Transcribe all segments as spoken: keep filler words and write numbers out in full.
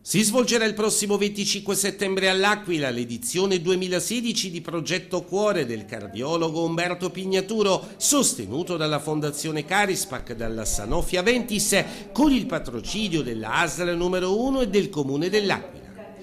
Si svolgerà il prossimo venticinque settembre all'Aquila l'edizione duemilasedici di Progetto Cuore del cardiologo Umberto Pignaturo, sostenuto dalla Fondazione Carispac, dalla Sanofi Aventis, con il patrocinio della A S L numero uno e del Comune dell'Aquila.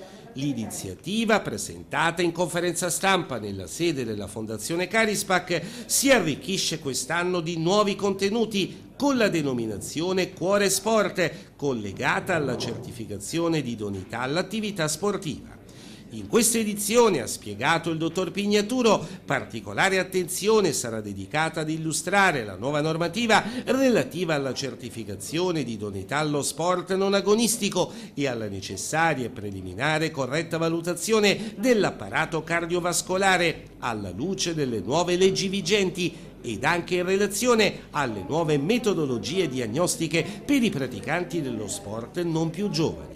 L'iniziativa, presentata in conferenza stampa nella sede della Fondazione Carispac, si arricchisce quest'anno di nuovi contenuti con la denominazione Cuore Sport, collegata alla certificazione di idoneità all'attività sportiva. In questa edizione, ha spiegato il dottor Pignaturo, particolare attenzione sarà dedicata ad illustrare la nuova normativa relativa alla certificazione di idoneità allo sport non agonistico e alla necessaria e preliminare corretta valutazione dell'apparato cardiovascolare alla luce delle nuove leggi vigenti ed anche in relazione alle nuove metodologie diagnostiche per i praticanti dello sport non più giovani.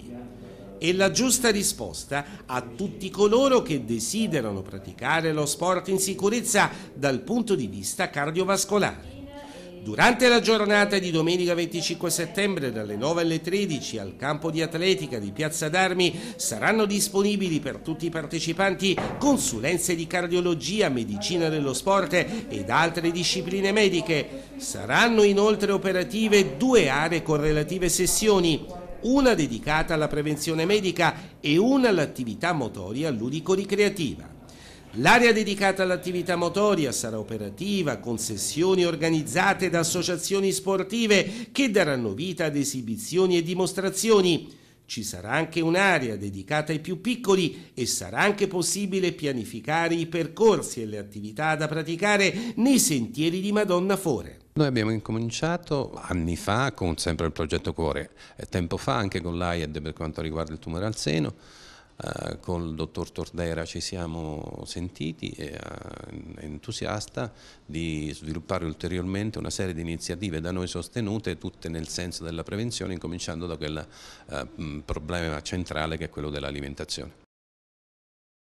E la giusta risposta a tutti coloro che desiderano praticare lo sport in sicurezza dal punto di vista cardiovascolare. Durante la giornata di domenica venticinque settembre dalle nove alle tredici al campo di atletica di Piazza d'Armi saranno disponibili per tutti i partecipanti consulenze di cardiologia, medicina dello sport ed altre discipline mediche. Saranno inoltre operative due aree con relative sessioni, una dedicata alla prevenzione medica e una all'attività motoria ludico-ricreativa. L'area dedicata all'attività motoria sarà operativa con sessioni organizzate da associazioni sportive che daranno vita ad esibizioni e dimostrazioni. Ci sarà anche un'area dedicata ai più piccoli e sarà anche possibile pianificare i percorsi e le attività da praticare nei sentieri di Madonna Fore. Noi abbiamo incominciato anni fa con sempre il progetto Cuore, e tempo fa anche con l'A I E D per quanto riguarda il tumore al seno. Uh, con il dottor Tordera ci siamo sentiti e uh, è entusiasta di sviluppare ulteriormente una serie di iniziative da noi sostenute, tutte nel senso della prevenzione, incominciando da quel uh, problema centrale che è quello dell'alimentazione.